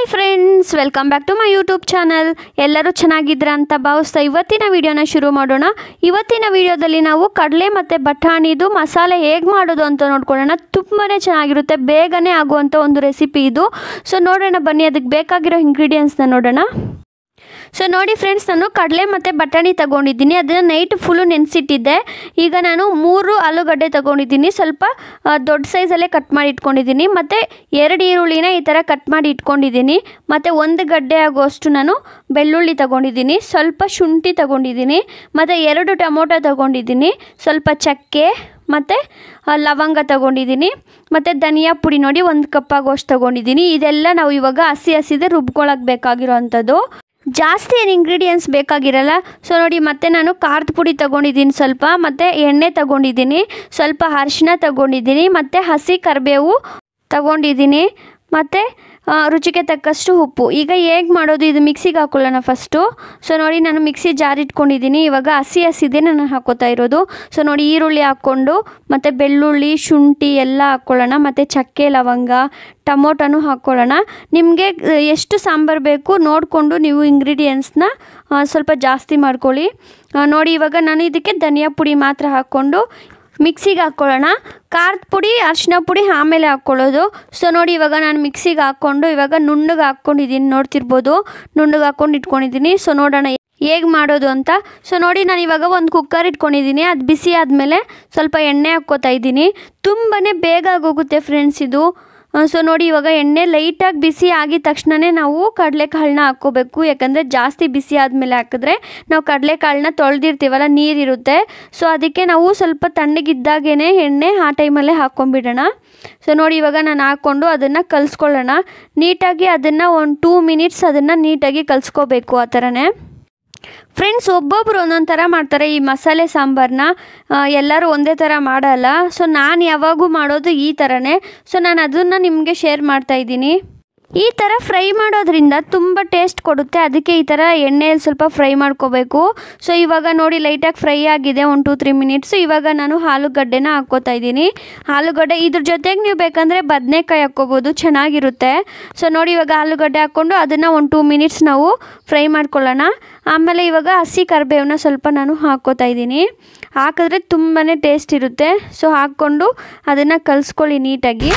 Hi friends, welcome back to my YouTube channel. ಎಲ್ಲರೂ ಚೆನ್ನಾಗಿದ್ದೀರಾ ಅಂತ ಭಾವಿಸ್ತಾ ಇವತ್ತಿನ ವಿಡಿಯೋನ ಶುರು ಮಾಡೋಣ. ಇವತ್ತಿನ ವಿಡಿಯೋದಲ್ಲಿ ನಾವು ಕಡಲೆ ಮತ್ತು ಬಟಾಣಿದು ಮಸಾಲೆ ಹೇಗೆ ಮಾಡೋದು ಅಂತ ನೋಡ್ಕೊಳ್ಳೋಣ. ತುಂಬಾ ಚೆನ್ನಾಗಿರುತ್ತೆ, ಬೇಗನೆ ಆಗುವಂಥ ಒಂದು ರೆಸಿಪಿ ಇದು. ಸೊ ನೋಡೋಣ ಬನ್ನಿ, ಅದಕ್ಕೆ ಬೇಕಾಗಿರೋ ಇಂಗ್ರೀಡಿಯೆಂಟ್ಸ್ನ ನೋಡೋಣ. ಸೊ ನೋಡಿ ಫ್ರೆಂಡ್ಸ್, ನಾನು ಕಡಲೆ ಮತ್ತು ಬಟಾಣಿ ತಗೊಂಡಿದ್ದೀನಿ. ಅದನ್ನು ನೈಟ್ ಫುಲ್ಲು ನೆನೆಸಿಟ್ಟಿದ್ದೆ. ಈಗ ನಾನು 3 ಆಲೂಗಡ್ಡೆ ತಗೊಂಡಿದ್ದೀನಿ. ಸ್ವಲ್ಪ ದೊಡ್ಡ ಸೈಜಲ್ಲೇ ಕಟ್ ಮಾಡಿ ಇಟ್ಕೊಂಡಿದ್ದೀನಿ. ಮತ್ತು 2 ಈರುಳ್ಳಿನ ಈ ಥರ ಕಟ್ ಮಾಡಿ ಇಟ್ಕೊಂಡಿದ್ದೀನಿ. ಮತ್ತು 1 ಗಡ್ಡೆ ಆಗುವಷ್ಟು ನಾನು ಬೆಳ್ಳುಳ್ಳಿ ತಗೊಂಡಿದ್ದೀನಿ. ಸ್ವಲ್ಪ ಶುಂಠಿ ತಗೊಂಡಿದ್ದೀನಿ. ಮತ್ತು 2 ಟೊಮೊಟೊ ತಗೊಂಡಿದ್ದೀನಿ. ಸ್ವಲ್ಪ ಚಕ್ಕೆ ಮತ್ತು ಲವಂಗ ತಗೊಂಡಿದ್ದೀನಿ. ಮತ್ತು ಧನಿಯಾ ಪುಡಿ ನೋಡಿ 1 ಕಪ್ ಆಗುವಷ್ಟು ತಗೊಂಡಿದ್ದೀನಿ. ಇದೆಲ್ಲ ನಾವು ಇವಾಗ ಹಸಿದೆ ರುಬ್ಕೊಳ್ಳೋಕೆ ಬೇಕಾಗಿರೋ ಅಂಥದ್ದು. ಜಾಸ್ತಿ ಏನು ಇಂಗ್ರೀಡಿಯೆಂಟ್ಸ್ ಬೇಕಾಗಿರಲ್ಲ. ಸೊ ನೋಡಿ, ಮತ್ತು ನಾನು ಖಾರದ ಪುಡಿ ತಗೊಂಡಿದ್ದೀನಿ ಸ್ವಲ್ಪ, ಮತ್ತು ಎಣ್ಣೆ ತಗೊಂಡಿದ್ದೀನಿ, ಸ್ವಲ್ಪ ಅರಿಶಿನ ತಗೊಂಡಿದ್ದೀನಿ, ಮತ್ತು ಹಸಿ ಕರಿಬೇವು ತಗೊಂಡಿದ್ದೀನಿ, ಮತ್ತು ರುಚಿಗೆ ತಕ್ಕಷ್ಟು ಉಪ್ಪು. ಈಗ ಹೇಗೆ ಮಾಡೋದು, ಇದು ಮಿಕ್ಸಿಗೆ ಹಾಕೊಳ್ಳೋಣ ಫಸ್ಟು. ಸೊ ನೋಡಿ, ನಾನು ಮಿಕ್ಸಿ ಜಾರ್ ಇಟ್ಕೊಂಡಿದ್ದೀನಿ. ಇವಾಗ ಹಸಿದೆ ನಾನು ಹಾಕೋತಾ ಇರೋದು. ಸೊ ನೋಡಿ, ಈರುಳ್ಳಿ ಹಾಕ್ಕೊಂಡು ಮತ್ತು ಬೆಳ್ಳುಳ್ಳಿ ಶುಂಠಿ ಎಲ್ಲ ಹಾಕ್ಕೊಳ್ಳೋಣ. ಮತ್ತು ಚಕ್ಕೆ ಲವಂಗ ಟೊಮೊಟೊನೂ ಹಾಕ್ಕೊಳ್ಳೋಣ. ನಿಮಗೆ ಎಷ್ಟು ಸಾಂಬಾರು ಬೇಕು ನೋಡಿಕೊಂಡು ನೀವು ಇಂಗ್ರೀಡಿಯೆಂಟ್ಸ್ನ ಸ್ವಲ್ಪ ಜಾಸ್ತಿ ಮಾಡ್ಕೊಳ್ಳಿ. ನೋಡಿ, ಇವಾಗ ನಾನು ಇದಕ್ಕೆ ಧನಿಯಾ ಪುಡಿ ಮಾತ್ರ ಹಾಕ್ಕೊಂಡು ಮಿಕ್ಸಿಗೆ ಹಾಕ್ಕೊಳ್ಳೋಣ. ಖಾರದ ಪುಡಿ ಅರಿಶಿನ ಪುಡಿ ಆಮೇಲೆ ಹಾಕ್ಕೊಳ್ಳೋದು. ಸೊ ನೋಡಿ, ಇವಾಗ ನಾನು ಮಿಕ್ಸಿಗೆ ಹಾಕ್ಕೊಂಡು ಇವಾಗ ನುಣ್ಣಗೆ ಹಾಕ್ಕೊಂಡಿದ್ದೀನಿ. ನೋಡ್ತಿರ್ಬೋದು, ನುಣ್ಣಗೆ ಹಾಕ್ಕೊಂಡು ಇಟ್ಕೊಂಡಿದ್ದೀನಿ. ಸೊ ನೋಡೋಣ ಹೇಗೆ ಮಾಡೋದು ಅಂತ. ಸೊ ನೋಡಿ, ನಾನು ಇವಾಗ ಒಂದು ಕುಕ್ಕರ್ ಇಟ್ಕೊಂಡಿದ್ದೀನಿ. ಅದು ಬಿಸಿ ಆದಮೇಲೆ ಸ್ವಲ್ಪ ಎಣ್ಣೆ ಹಾಕ್ಕೋತಾ ಇದ್ದೀನಿ. ತುಂಬಾ ಬೇಗ ಆಗೋಗುತ್ತೆ ಫ್ರೆಂಡ್ಸ್ ಇದು. ಸೊ ನೋಡಿ, ಇವಾಗ ಎಣ್ಣೆ ಲೈಟಾಗಿ ಬಿಸಿ ಆಗಿದ ತಕ್ಷಣವೇ ನಾವು ಕಡಲೆಕಾಳನ್ನ ಹಾಕ್ಕೋಬೇಕು. ಯಾಕಂದರೆ ಜಾಸ್ತಿ ಬಿಸಿ ಆದಮೇಲೆ ಹಾಕಿದ್ರೆ ನಾವು ಕಡಲೆಕಾಳನ್ನ ತೊಳೆದಿರ್ತೀವಲ್ಲ, ನೀರಿರುತ್ತೆ. ಸೊ ಅದಕ್ಕೆ ನಾವು ಸ್ವಲ್ಪ ತಣ್ಣಗಿದ್ದಾಗೇ ಎಣ್ಣೆ ಆ ಟೈಮಲ್ಲೇ ಹಾಕ್ಕೊಂಬಿಡೋಣ. ಸೊ ನೋಡಿ, ಇವಾಗ ನಾನು ಹಾಕ್ಕೊಂಡು ಅದನ್ನು ಕಲಿಸ್ಕೊಳ್ಳೋಣ ನೀಟಾಗಿ. ಅದನ್ನು ಒಂದು 2 ಮಿನಿಟ್ಸ್ ಅದನ್ನು ನೀಟಾಗಿ ಕಲಿಸ್ಕೋಬೇಕು. ಆ ಥರನೇ ಫ್ರೆಂಡ್ಸ್, ಒಬ್ಬೊಬ್ಬರು ಒಂದೊಂದು ಥರ ಮಾಡ್ತಾರೆ ಈ ಮಸಾಲೆ ಸಾಂಬಾರನ್ನ. ಎಲ್ಲರೂ ಒಂದೇ ಥರ ಮಾಡಲ್ಲ. ಸೊ ನಾನು ಯಾವಾಗೂ ಮಾಡೋದು ಈ ಥರನೇ. ಸೊ ನಾನು ಅದನ್ನು ನಿಮಗೆ ಶೇರ್ ಮಾಡ್ತಾಯಿದ್ದೀನಿ. ಈ ಥರ ಫ್ರೈ ಮಾಡೋದ್ರಿಂದ ತುಂಬ ಟೇಸ್ಟ್ ಕೊಡುತ್ತೆ. ಅದಕ್ಕೆ ಈ ಥರ ಎಣ್ಣೆಯಲ್ಲಿ ಸ್ವಲ್ಪ ಫ್ರೈ ಮಾಡ್ಕೋಬೇಕು. ಸೊ ಇವಾಗ ನೋಡಿ, ಲೈಟಾಗಿ ಫ್ರೈ ಆಗಿದೆ ಒಂದು 2-3 ಮಿನಿಟ್ಸ್. ಇವಾಗ ನಾನು ಆಲೂಗಡ್ಡೆನ ಹಾಕ್ಕೋತಾ ಇದ್ದೀನಿ. ಆಲೂಗಡ್ಡೆ ಇದ್ರ ಜೊತೆಗೆ ನೀವು ಬೇಕಂದರೆ ಬದನೆಕಾಯಿ ಹಾಕ್ಕೋಬೋದು, ಚೆನ್ನಾಗಿರುತ್ತೆ. ಸೊ ನೋಡಿ, ಇವಾಗ ಆಲೂಗಡ್ಡೆ ಹಾಕ್ಕೊಂಡು ಅದನ್ನು ಒಂದು 2 ಮಿನಿಟ್ಸ್ ನಾವು ಫ್ರೈ ಮಾಡ್ಕೊಳ್ಳೋಣ. ಆಮೇಲೆ ಇವಾಗ ಹಸಿ ಕರಿಬೇವನ್ನ ಸ್ವಲ್ಪ ನಾನು ಹಾಕ್ಕೋತಾ ಇದ್ದೀನಿ. ಹಾಕಿದ್ರೆ ತುಂಬಾ ಟೇಸ್ಟ್ ಇರುತ್ತೆ. ಸೊ ಹಾಕ್ಕೊಂಡು ಅದನ್ನು ಕಲಿಸ್ಕೊಳ್ಳಿ ನೀಟಾಗಿ.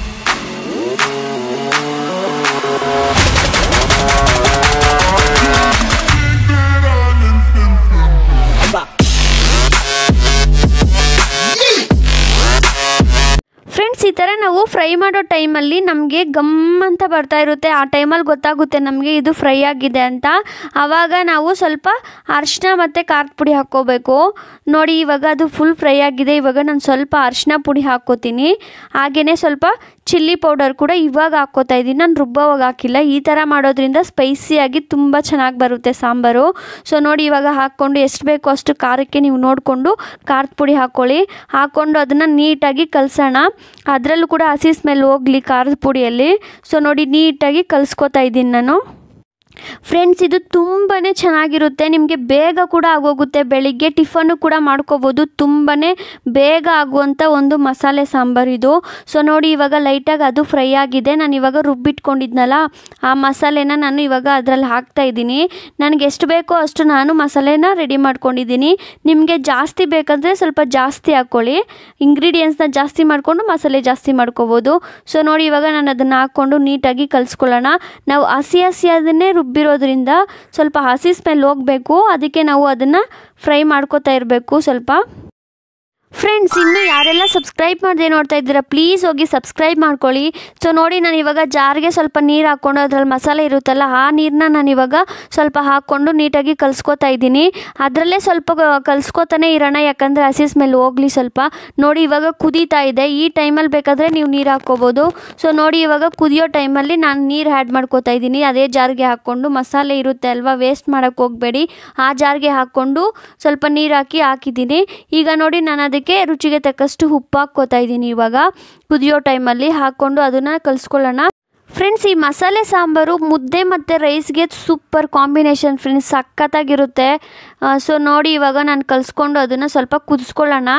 ಫ್ರೆಂಡ್ಸ್, ಈ ಥರ ನಾವು ಫ್ರೈ ಮಾಡೋ ಟೈಮಲ್ಲಿ ನಮಗೆ ಗಮ್ ಅಂತ ಬರ್ತಾ ಇರುತ್ತೆ. ಆ ಟೈಮಲ್ಲಿ ಗೊತ್ತಾಗುತ್ತೆ ನಮಗೆ ಇದು ಫ್ರೈ ಆಗಿದೆ ಅಂತ. ಆವಾಗ ನಾವು ಸ್ವಲ್ಪ ಅರಿಶಿನ ಮತ್ತು ಖಾರದ ಪುಡಿ ಹಾಕ್ಕೋಬೇಕು. ನೋಡಿ, ಇವಾಗ ಅದು ಫುಲ್ ಫ್ರೈ ಆಗಿದೆ. ಇವಾಗ ನಾನು ಸ್ವಲ್ಪ ಅರಿಶಿನ ಪುಡಿ ಹಾಕ್ಕೋತೀನಿ. ಹಾಗೆಯೇ ಸ್ವಲ್ಪ ಚಿಲ್ಲಿ ಪೌಡರ್ ಕೂಡ ಇವಾಗ ಹಾಕ್ಕೋತಾ ಇದ್ದೀನಿ. ನಾನು ರುಬ್ಬೋವಾಗ ಹಾಕಿಲ್ಲ. ಈ ಥರ ಮಾಡೋದ್ರಿಂದ ಸ್ಪೈಸಿಯಾಗಿ ತುಂಬ ಚೆನ್ನಾಗಿ ಬರುತ್ತೆ ಸಾಂಬಾರು. ಸೊ ನೋಡಿ, ಇವಾಗ ಹಾಕ್ಕೊಂಡು ಎಷ್ಟು ಬೇಕೋ ಅಷ್ಟು ಖಾರಕ್ಕೆ ನೀವು ನೋಡಿಕೊಂಡು ಖಾರದ ಪುಡಿ ಹಾಕ್ಕೊಳ್ಳಿ. ಹಾಕ್ಕೊಂಡು ಅದನ್ನು ನೀಟಾಗಿ ಕಲಸೋಣ. ಅದರಲ್ಲೂ ಕೂಡ ಹಸಿ ಸ್ಮೆಲ್ ಹೋಗಲಿ ಖಾರದ ಪುಡಿಯಲ್ಲಿ. ಸೊ ನೋಡಿ, ನೀಟಾಗಿ ಕಲಿಸ್ಕೋತಾ ಇದ್ದೀನಿ ನಾನು. ಫ್ರೆಂಡ್ಸ್, ಇದು ತುಂಬಾ ಚೆನ್ನಾಗಿರುತ್ತೆ. ನಿಮಗೆ ಬೇಗ ಕೂಡ ಆಗೋಗುತ್ತೆ. ಬೆಳಿಗ್ಗೆ ಟಿಫನ್ನು ಕೂಡ ಮಾಡ್ಕೋಬೋದು. ತುಂಬಾ ಬೇಗ ಆಗುವಂಥ ಒಂದು ಮಸಾಲೆ ಸಾಂಬಾರು ಇದು. ಸೊ ನೋಡಿ, ಇವಾಗ ಲೈಟಾಗಿ ಅದು ಫ್ರೈ ಆಗಿದೆ. ನಾನು ಇವಾಗ ರುಬ್ಬಿಟ್ಕೊಂಡಿದ್ನಲ್ಲ ಆ ಮಸಾಲೆನ ನಾನು ಇವಾಗ ಅದರಲ್ಲಿ ಹಾಕ್ತಾಯಿದ್ದೀನಿ. ನನಗೆ ಎಷ್ಟು ಬೇಕೋ ಅಷ್ಟು ನಾನು ಮಸಾಲೆನ ರೆಡಿ ಮಾಡ್ಕೊಂಡಿದ್ದೀನಿ. ನಿಮಗೆ ಜಾಸ್ತಿ ಬೇಕಂದರೆ ಸ್ವಲ್ಪ ಜಾಸ್ತಿ ಹಾಕ್ಕೊಳ್ಳಿ. ಇಂಗ್ರೀಡಿಯೆಂಟ್ಸ್ನ ಜಾಸ್ತಿ ಮಾಡಿಕೊಂಡು ಮಸಾಲೆ ಜಾಸ್ತಿ ಮಾಡ್ಕೋಬೋದು. ಸೊ ನೋಡಿ, ಇವಾಗ ನಾನು ಅದನ್ನು ಹಾಕ್ಕೊಂಡು ನೀಟಾಗಿ ಕಲಿಸ್ಕೊಳ್ಳೋಣ. ನಾವು ಹಸಿ ಅದನ್ನೇ ರುಬ್ಬಿರೋದ್ರಿಂದ ಸ್ವಲ್ಪ ಹಸಿ ಸ್ಮೆಲ್ ಹೋಗಬೇಕು. ಅದಕ್ಕೆ ನಾವು ಅದನ್ನು ಫ್ರೈ ಮಾಡ್ಕೋತಾ ಇರಬೇಕು ಸ್ವಲ್ಪ. ಫ್ರೆಂಡ್ಸ್, ಇನ್ನೂ ಯಾರೆಲ್ಲ ಸಬ್ಸ್ಕ್ರೈಬ್ ಮಾಡದೆ ನೋಡ್ತಾ ಇದ್ದೀರಾ, ಪ್ಲೀಸ್ ಹೋಗಿ ಸಬ್ಸ್ಕ್ರೈಬ್ ಮಾಡ್ಕೊಳ್ಳಿ. ಸೊ ನೋಡಿ, ನಾನು ಇವಾಗ ಜಾರ್ಗೆ ಸ್ವಲ್ಪ ನೀರು ಹಾಕ್ಕೊಂಡು ಅದರಲ್ಲಿ ಮಸಾಲೆ ಇರುತ್ತಲ್ಲ ಆ ನೀರನ್ನ ನಾನು ಇವಾಗ ಸ್ವಲ್ಪ ಹಾಕ್ಕೊಂಡು ನೀಟಾಗಿ ಕಲಿಸ್ಕೋತಾ ಇದ್ದೀನಿ. ಅದರಲ್ಲೇ ಸ್ವಲ್ಪ ಕಲಿಸ್ಕೋತಾನೆ ಇರೋಣ, ಯಾಕಂದರೆ ಹಸಿ ಸ್ಮೆಲ್ ಹೋಗಲಿ ಸ್ವಲ್ಪ. ನೋಡಿ, ಇವಾಗ ಕುದೀತಾ ಇದೆ. ಈ ಟೈಮಲ್ಲಿ ಬೇಕಾದರೆ ನೀವು ನೀರು ಹಾಕ್ಕೋಬೋದು. ಸೊ ನೋಡಿ, ಇವಾಗ ಕುದಿಯೋ ಟೈಮಲ್ಲಿ ನಾನು ನೀರು ಆ್ಯಡ್ ಮಾಡ್ಕೋತಾ ಇದ್ದೀನಿ. ಅದೇ ಜಾರ್ಗೆ ಹಾಕ್ಕೊಂಡು ಮಸಾಲೆ ಇರುತ್ತೆ ಅಲ್ವಾ, ವೇಸ್ಟ್ ಮಾಡೋಕ್ಕೆ ಹೋಗಬೇಡಿ. ಆ ಜಾರ್ಗೆ ಹಾಕ್ಕೊಂಡು ಸ್ವಲ್ಪ ನೀರು ಹಾಕಿದ್ದೀನಿ. ಈಗ ನೋಡಿ, ನಾನು ಅದಕ್ಕೆ ರುಚಿಗೆ ತಕ್ಕಷ್ಟು ಉಪ್ಪು ಹಾಕ್ಕೋತಾ ಇದ್ದೀನಿ. ಇವಾಗ ಕುದಿಯೋ ಟೈಮಲ್ಲಿ ಹಾಕ್ಕೊಂಡು ಅದನ್ನು ಕಲಿಸ್ಕೊಳ್ಳೋಣ. ಫ್ರೆಂಡ್ಸ್, ಈ ಮಸಾಲೆ ಸಾಂಬಾರು ಮುದ್ದೆ ಮತ್ತು ರೈಸ್ಗೆ ಸೂಪರ್ ಕಾಂಬಿನೇಷನ್ ಫ್ರೆಂಡ್ಸ್, ಸಖತ್ತಾಗಿರುತ್ತೆ. ಸೊ ನೋಡಿ, ಇವಾಗ ನಾನು ಕಲಿಸ್ಕೊಂಡು ಅದನ್ನು ಸ್ವಲ್ಪ ಕುದಿಸ್ಕೊಳ್ಳೋಣ.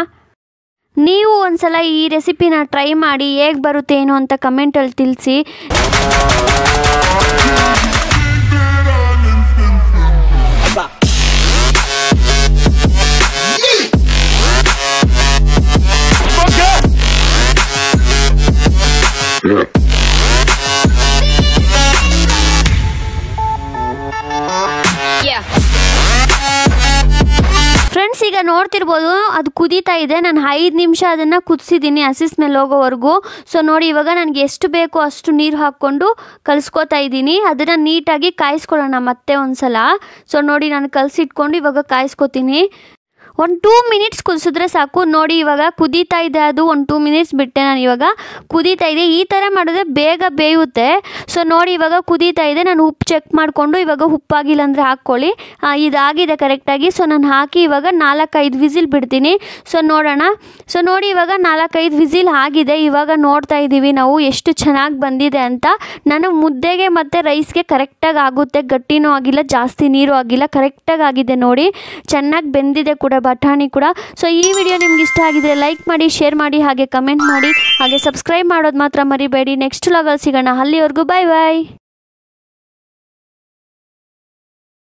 ನೀವು ಒಂದ್ಸಲ ಈ ರೆಸಿಪಿನ ಟ್ರೈ ಮಾಡಿ ಹೇಗೆ ಬರುತ್ತೆ ಏನು ಅಂತ ಕಮೆಂಟಲ್ಲಿ ತಿಳಿಸಿ. ನೋಡ್ತಿರ್ಬೋದು ಅದು ಕುದೀತಾ ಇದೆ. ನಾನು 5 ನಿಮಿಷ ಅದನ್ನು ಕುದಿಸಿದ್ದೀನಿ ಹಸಿ ಸ್ಮೆಲ್ ಹೋಗೋವರೆಗೂ. ಸೊ ನೋಡಿ ಇವಾಗ ನನಗೆ ಎಷ್ಟು ಬೇಕೋ ಅಷ್ಟು ನೀರು ಹಾಕ್ಕೊಂಡು ಕಲಿಸ್ಕೊತಾ ಇದ್ದೀನಿ. ಅದನ್ನು ನೀಟಾಗಿ ಕಾಯಿಸ್ಕೊಳ್ಳೋಣ ಮತ್ತೆ ಒಂದ್ಸಲ. ಸೊ ನೋಡಿ ನಾನು ಕಲಸಿಟ್ಕೊಂಡು ಇವಾಗ ಕಾಯಿಸ್ಕೊತೀನಿ. ಒಂದು 2 ಮಿನಿಟ್ಸ್ ಕುದಿಸಿದ್ರೆ ಸಾಕು. ನೋಡಿ ಇವಾಗ ಕುದೀತಾ ಇದೆ, ಅದು ಒಂದು 2 ಮಿನಿಟ್ಸ್ ಬಿಟ್ಟೆ ನಾನು. ಇವಾಗ ಕುದೀತಾ ಇದೆ. ಈ ಥರ ಮಾಡಿದ್ರೆ ಬೇಗ ಬೇಯುತ್ತೆ. ಸೊ ನೋಡಿ ಇವಾಗ ಕುದೀತಾ ಇದೆ. ನಾನು ಉಪ್ಪು ಚೆಕ್ ಮಾಡಿಕೊಂಡು ಇವಾಗ ಉಪ್ಪಾಗಿಲ್ಲ ಅಂದರೆ ಹಾಕ್ಕೊಳ್ಳಿ. ಇದಾಗಿದೆ ಕರೆಕ್ಟಾಗಿ. ಸೊ ನಾನು ಹಾಕಿ ಇವಾಗ 4-5 ವಿಸಿಲ್ ಬಿಡ್ತೀನಿ. ಸೊ ನೋಡೋಣ. ಸೊ ನೋಡಿ ಇವಾಗ 4-5 ವಿಸಿಲ್ ಆಗಿದೆ. ಇವಾಗ ನೋಡ್ತಾ ಇದ್ದೀವಿ ನಾವು ಎಷ್ಟು ಚೆನ್ನಾಗಿ ಬಂದಿದೆ ಅಂತ. ನಾನು ಮುದ್ದೆಗೆ ಮತ್ತು ರೈಸ್ಗೆ ಕರೆಕ್ಟಾಗಿ ಆಗುತ್ತೆ. ಗಟ್ಟಿನೂ ಆಗಿಲ್ಲ, ಜಾಸ್ತಿ ನೀರು ಆಗಿಲ್ಲ, ಕರೆಕ್ಟಾಗಿ ಆಗಿದೆ ನೋಡಿ. ಚೆನ್ನಾಗಿ ಬೆಂದಿದೆ ಕೂಡ ಬಟಾಣಿ ಕೂಡ. ಸೊ ಈ ವಿಡಿಯೋ ನಿಮ್ಗೆ ಇಷ್ಟ ಆಗಿದ್ರೆ ಲೈಕ್ ಮಾಡಿ, ಶೇರ್ ಮಾಡಿ, ಹಾಗೆ ಕಮೆಂಟ್ ಮಾಡಿ, ಹಾಗೆ ಸಬ್ಸ್ಕ್ರೈಬ್ ಮಾಡೋದು ಮಾತ್ರ ಮರಿಬೇಡಿ. ನೆಕ್ಸ್ಟ್ ವ್ಲಾಗಲ್ಲಿ ಸಿಗೋಣ. ಅಲ್ಲಿವರೆಗೂ ಬಾಯ್ ಬಾಯ್.